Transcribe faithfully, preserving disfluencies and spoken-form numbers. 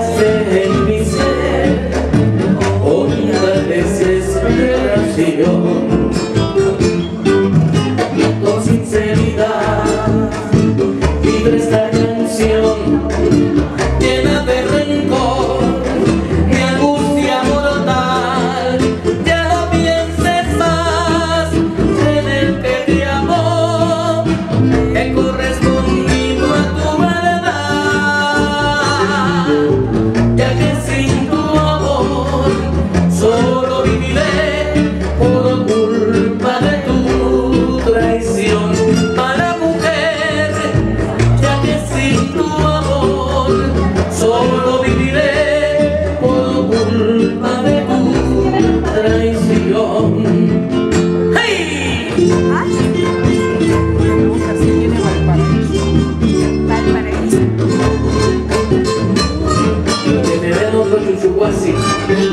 dejaste en mi ser honda desesperación. Con sinceridad vivo esta canción llena de rencor, mi angustia mortal. Ya no pienses más en el que te amó, he correspondido a tu verdad, ya que sin tu amor solo viviré por culpa de tu traición. Mala mujer, ya que sin tu amor solo viviré por culpa de tu traición. ¡Hey! Valparaíso. Que te den otro chuchuguasi.